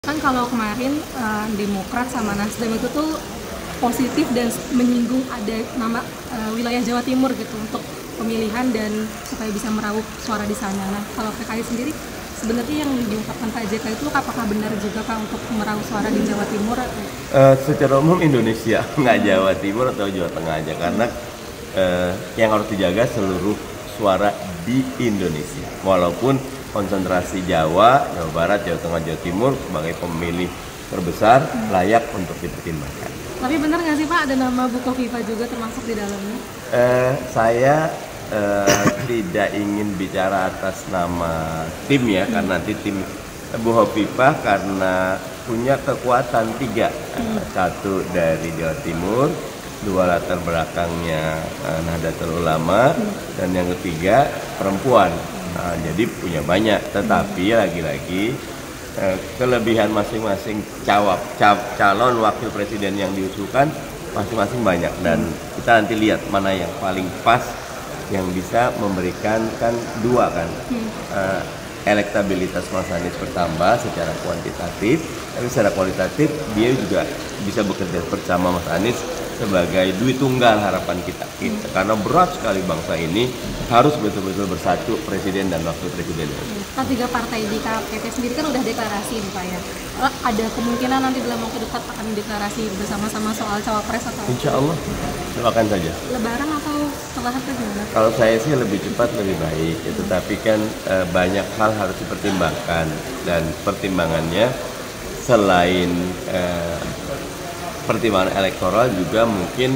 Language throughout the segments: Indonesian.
Kan kalau kemarin Demokrat sama Nasdem itu tuh positif dan menyinggung ada nama wilayah Jawa Timur gitu untuk pemilihan dan supaya bisa meraup suara di sana. Nah, kalau PKI sendiri sebenarnya yang diungkapkan Pak JK itu apakah benar juga Pak untuk meraup suara di Jawa Timur? Secara umum Indonesia, nggak Jawa Timur atau Jawa Tengah aja, karena yang harus dijaga seluruh suara di Indonesia. Walaupun konsentrasi Jawa, Jawa Barat, Jawa Tengah, Jawa Timur sebagai pemilih terbesar layak untuk dipertimbangkan. Tapi benar nggak sih Pak ada nama Bukoviva juga termasuk di dalamnya? Saya tidak ingin bicara atas nama tim ya, karena nanti tim Bukoviva karena punya kekuatan tiga, satu dari Jawa Timur, dua latar belakangnya Nahdlatul Ulama, dan yang ketiga perempuan. Nah, jadi punya banyak, tetapi lagi-lagi kelebihan masing-masing calon wakil presiden yang diusulkan masing-masing banyak, dan kita nanti lihat mana yang paling pas yang bisa memberikan kan dua kan. Elektabilitas Mas Anies bertambah secara kuantitatif, tapi secara kualitatif dia juga bisa bekerja bersama Mas Anies sebagai duit tunggal harapan kita. Karena berat sekali bangsa ini harus betul-betul bersatu presiden dan wakil presiden. Kan tiga partai di KPP sendiri kan udah deklarasi nih Pak ya. Ada kemungkinan nanti dalam waktu dekat akan deklarasi bersama-sama soal cawapres atau? Insya Allah, doakan saja. Lebaran atau setelah itu gimana? Kalau saya sih lebih cepat lebih baik, tetapi kan banyak hal harus dipertimbangkan, dan pertimbangannya selain pertimbangan elektoral juga mungkin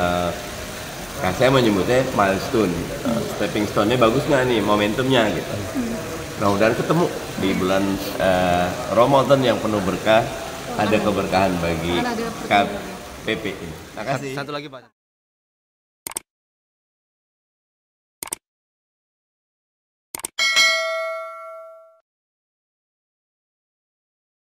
saya menyebutnya milestone, stepping stone-nya bagus nggak nih momentumnya gitu. Mudah-mudahan ketemu di bulan Ramadan yang penuh berkah, ada keberkahan bagi KPP ini. Terima kasih. Satu lagi Pak.